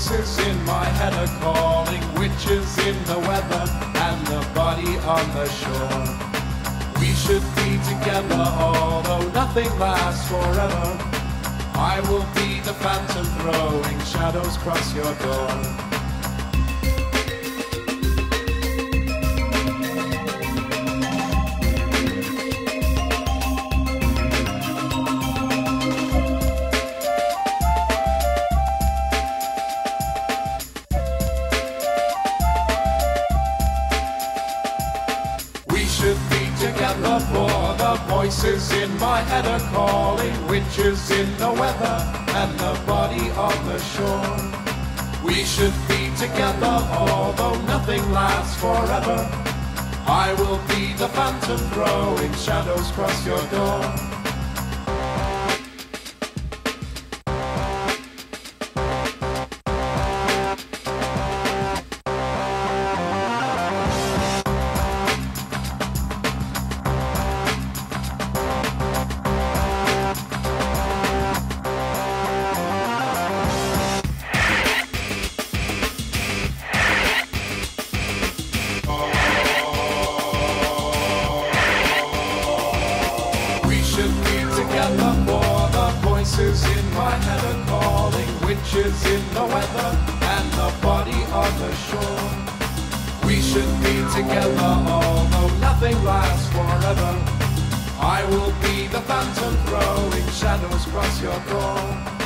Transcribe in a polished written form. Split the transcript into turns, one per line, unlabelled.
voices in my head are calling, witches in the weather and the body on the shore. We should be together, although nothing lasts forever. I will be the phantom throwing shadows across your door. Together, for the voices in my head are calling, witches in the weather and the body on the shore. We should be together, although nothing lasts forever. I will be the phantom throwing shadows across your door. Voices in my head are calling, witches in the weather and the body on the shore. We should be together, although nothing lasts forever. I will be the phantom throwing shadows across your door.